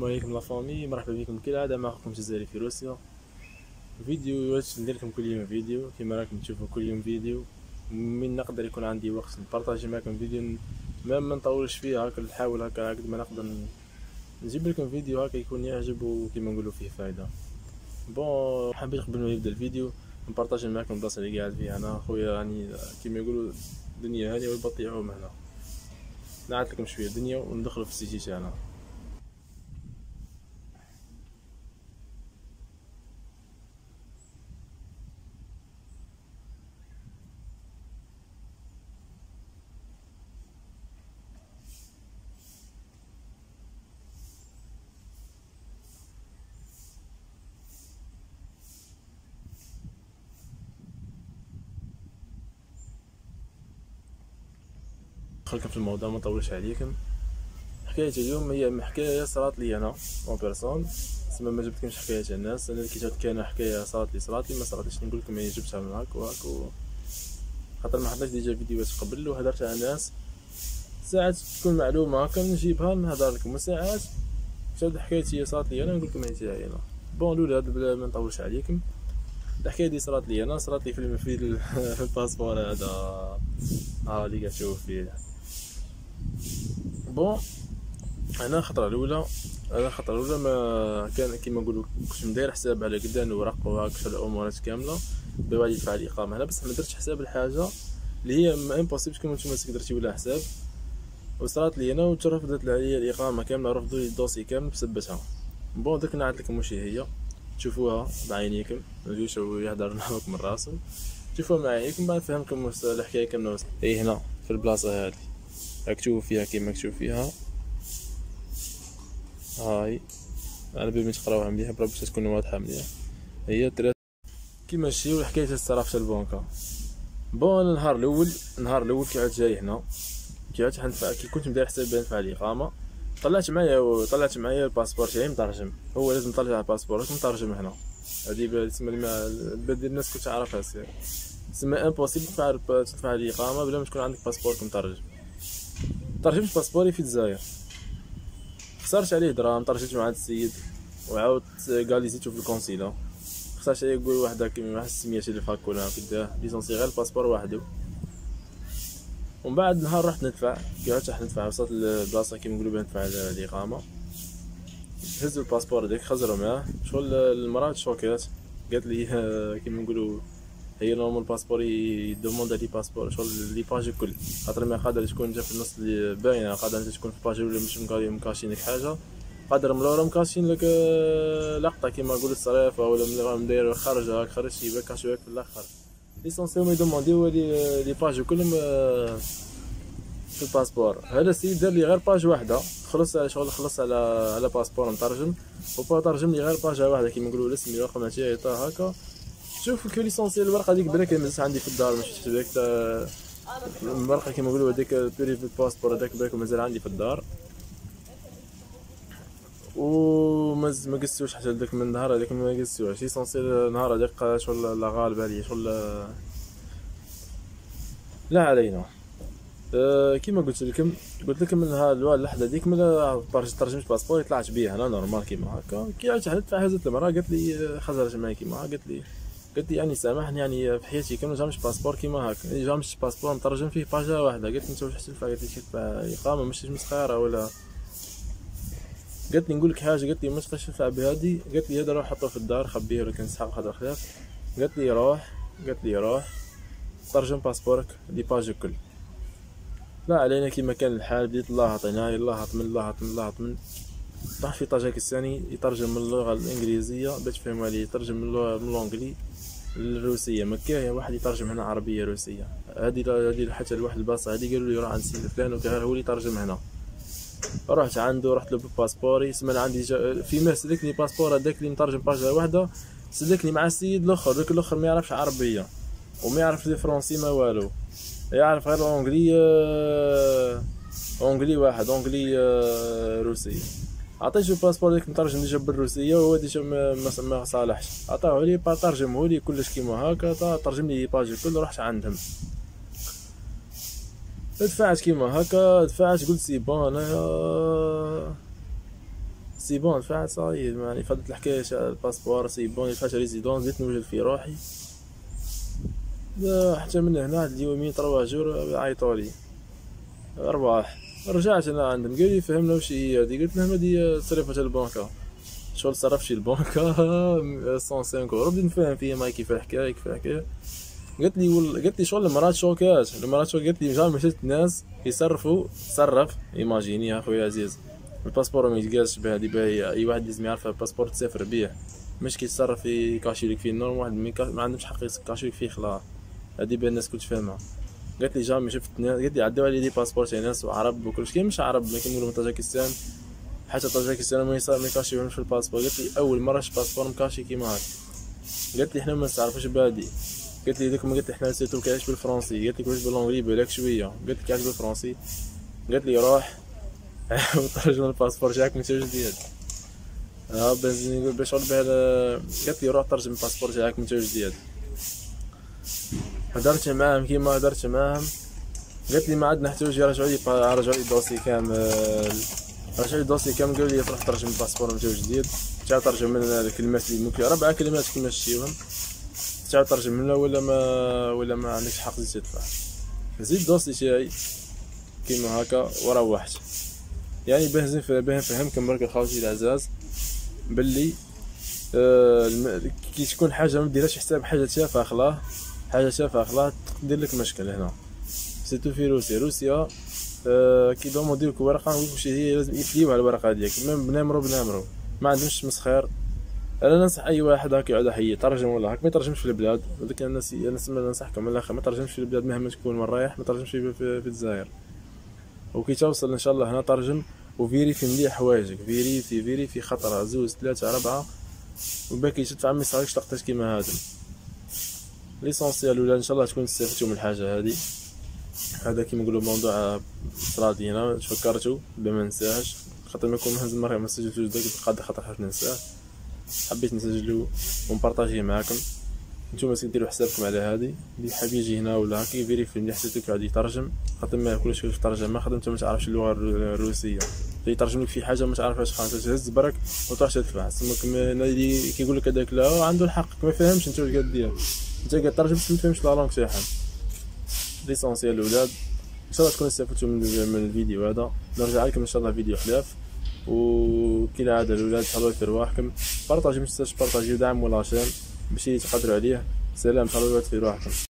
السلام عليكم لا فامي، مرحبا بكم كالعادة مع اخوكم جزائري في روسيا. فيديوهات ندير لكم كل يوم فيديو كيما راكم تشوفوا كل يوم فيديو. من نقدر يكون عندي وقت نبارطاجي معكم فيديو ما نطولش فيه، هكا نحاول هكا قد ما نقدر نجيب لكم فيديو هكا يكون يعجب وكيما نقولوا فيه فايدة. بون حبيت قبل ما يبدا الفيديو نبارطاجي معكم البلاصه اللي قاعد فيها انا خويا، يعني كيما يقولوا الدنيا هانيه والبطيعوم هنا. نعاد لكم شويه الدنيا وندخلوا في السيتي تاعنا. ندخلكم في الموضوع ما نطولش عليكم. حكاية اليوم هي حكاية صارت لي انا اون بيرسون، تسمى ما جبتكمش حكاية الناس. انا كي جات كاينه حكاية صارت لي ما صارتش نقول لكم، جبتها معاك وهاك خاطر ما حضرتش ديجا فيديوهات قبل وهدرت على ناس. ساعات تكون معلومة هاكا نجيبها نهضر لكم، وساعات شاد حكايتي هي صارت لي انا نقول لكم هي تاعي انا. بون الاولى بلا ما نطولش عليكم، الحكاية دي صارت لي انا، صارت لي في الباسبور هذا اللي قاعد تشوف فيه. بون انا الخطره الاولى ما كان كيما نقولوا كنت مداير حساب على قدان ورق وهاك الامورات كامله بوالي يدفع الاقامه هنا، بس ما درتش حساب الحاجه اللي هي امبوسيبل كيما نتوما تقدرتي ولا حساب. وصارت لي انا وترفضت عليا الاقامه كامله، رفضوا لي الدوسي كامل بسبتها. بون درك نعاد لكم واش هي تشوفوها بعينيكم، ما تجوش يهضر معاكم من راسو، تشوفوها معاياكم بعد نفهمكم الحكايه كامله. هي هنا في البلاصه هذه راك تشوف فيها كيما تشوف فيها هاي، على بال ما تقراوها مليح برا باش تكون واضحه مليح. هي كيما نمشيو لحكايه الصرف تاع البنكه. بون النهار الاول كي عاد جاي هنا، كي عاد حندفع، كي كنت مدير حساب ندفع الاقامه، طلعت معايا الباسبور تاعي مترجم. هو لازم تطلع الباسبورك مترجم هنا. هذه تسمى بدل الناس كنت عارفها تسمى امبوسيبل تدفع الاقامه بلا ما تكون عندك باسبورك مترجم. ترجمت باسبوري في الجزائر، خسرت عليه دراهم، ترجمت مع هاد السيد وعاود قال لي زيدو في الكونسيلا، خسرت عليه يقول واحد كيما 600,000 هاك ولا كدا، ليسونسي غير الباسبور وحدو. ومن بعد نهار رحت ندفع، كي رحت ندفع وصلت للبلاصه كيما نقولوا بها ندفع الاقامه، هزوا الباسبور هذاك خزروا معاه. شغل المراه شوكيت، قالت لي كيما نقولوا هي نورمال الباسبور يدوموند لي باسبور شغل لي باج الكل، خاطر ما قادر تكون جا في النص اللي باينه، قادر تكون في باج ولا مش مكاشين لك حاجه، قادر ملورا مكاشين لك لقطه كيما نقول الصرافه ولا مداير خارج هاك خرج شي كاش في الاخر. ليسونسيوم يدومونديو لي باج كلهم في الباسبور. هذا السيد دار لي غير باج واحده، خلص على باسبور مترجم، وبا ترجم لي غير باج واحده كيما نقولوا الاسم رقم تاعي هكا. شوف كي ليسونسيال الورقه هذيك بالك مازالت عندي في الدار، مش هذاك الورقه كيما نقولوا هذيك بيريفي باسبور هذاك بالك مازال عندي في الدار. ما قصوش حتى لذاك من النهار هذاك، ما قصوش ليسونسيال نهار هذاك شغل لا غالب عليا شغل لا علينا. كيما قلت لكم النهار اللحظه ديك من ترجمت باسبوري طلعت بيه انا نورمال كيما هكا. كي عاد هزت المراه قالت لي خزرت معايا كيما قالت لي يعني سامحني، يعني في حياتي كامله جامش باسبور كيما هكا، جامش باسبور مترجم فيه باجه واحده. قالت لي انت واش تدفع؟ قالت لي تدفع اقامه مش مسخره ولا؟ قالت لي نقول لك حاجه، قالت لي ما تبقاش تدفع بهادي، قالت لي هذا روح حطه في الدار خبيه ولا كان سحب خاطر خلاف. قالت لي روح ترجم باسبورك لي باج الكل. لا علينا كيما كان الحال، بديت الله عطيناي الله من طاح في طاجيكستاني يترجم من اللغه الانجليزيه باش تفهموا عليه، يترجم من الانجلي الروسيه، مكاية واحد يترجم هنا عربيه روسيه. هذه حتى لواحد البلاصه هذه قالوا لي روح عند سيد فلان وغير هو اللي يترجم هنا. رحت عنده، رحت له بباسبوري، سمع عندي في ما سلكني باسبور هذاك اللي مترجم باجه واحده، سلكني مع السيد الاخر، ذاك الاخر ما يعرفش عربيه وما يعرف لي فرونسي ما والو، يعرف غير اونجلي واحد، اونجلي روسي. عطيته الباسبور ديك مترجم ديجا بالروسيه وهو ديجا ما صالحش، عطاوه لي ترجمه لي كلش كيما هكا، ترجم لي باج الكل. رحت عندهم دفعت كيما هكا، قلت سي بون، انا سي بون دفعت صاي يعني فضلت الحكاية الباسبور سي بون دفعت ريزيدونس بديت نوجد في روحي حتى من هنا واحد اليومين 3 جور عيطولي ارباح. رجعت انا عندهم قالي فهمنا واش هي هادي قلت لهم هادي تصريفات البنكة شغل صرف شي البنكة 105 اورو بديت نفهم فيها ما كيف الحكاية قالت لي شغل المرات شوكات قالت لي جامي شفت ناس يصرفوا تصرف ايماجيني يا خويا عزيز الباسبور ما يتقالش بهادي باهي اي واحد لازم يعرف الباسبور تسافر بيه مش كيتصرف يكاشي لك فيه نورم واحد ما عندهمش حق يكاشي لك فيه خلا هادي باه الناس كل تفهمها. قالت لي جامي شفت ناس قالت لي عداو علي دي باسبور تاع ناس وعرب وكلش كي مش عرب ما كيقولوا من طاجيكستان حتى طاجيكستان ما يكاشيوهمش في الباسبور. قالت لي اول مره شفت باسبور مكاشي كيما هاك. قالت لي حنا ما نعرفوش بهادي قالت لي دوك قالت لي حنا نسيتو كاش بالفرنسي قالت لي كاش بالونغلي بالك شويه قالت لي كاش بالفرنسي قالت لي روح وترجم الباسبور تاعك من جديد بنزين باش شغل قالت لي روح ترجم الباسبور تاعك من جديد. هدرت معاهم كيما هدرت معاهم قالت لي ما عندنا احتياج يرجعوا لي الدوسي كامل قالوا لي تروح ترجم الباسبور من جديد تاع ترجم من الكلمات اللي ممكن 4 كلمات كيما شتيهم تاع ترجم منها ولا ما عندكش حق تدفع. زيد الدوسي تاعي كيما هكا وروحت يعني باه نفهمكم برك خاوتي العزاز باللي كي تكون حاجه ما ديرهاش حساب حاجه تافهه خلاه تدير لك مشكل هنا سيتو في روسيا كي دوموندي لك ورقه واش هي لازم يفليو على الورقه هذيك ميم بنمرو ما عندهمش مسخير. انا ننصح اي واحد هاك يقعد حي يترجم ولا هاك ما يترجمش في البلاد هذوك الناس ننصحكم من الاخر ما ترجمش في البلاد مهما تكون من رايح ما ترجمش في الجزائر وكي توصل ان شاء الله هنا ترجم وفيريفي مليح حوايجك فيريفي خطره 2 3 4 وباكي تدفع ما يصيركش لقطاش كيما هذا ليسونسيال ولا ان شاء الله تكون استفدتوا من الحاجه هذه. هذا كيما نقولوا موضوع صرادينا تفكرتوا بما ما ننساهش خاطر ما يكون هز المره ما سجلتوش داك خاطر حاجه ننساه حبيت نسجلو ونبارطاجيه معاكم نتوما ديروا حسابكم على هذه اللي حاب يجي هنا ولا هكا يفيريفي ملي حسيتو قاعد يترجم خاطر ما كلش في الترجمه خاطر انت ما تعرفش اللغه الروسيه يترجم لك في حاجه ما تعرفهاش خاطر تهز برك وتروح تدفع سموك اللي كيقول لك هذاك لا عنده الحق ما فهمش انت واش قاعد دير انت قاعد ترجم ما تفهمش لا لونغ تاعهم. ليسونسيال الاولاد ان شاء الله تكونوا استفدتوا من الفيديو هذا نرجع لكم ان شاء الله فيديو خلاف وكي العاده الاولاد تهلاو في رواحكم بارطاجيو متنساوش بارطاجيو دعموا لاشين باش تقدروا عليه. سلام تهلاو في رواحكم.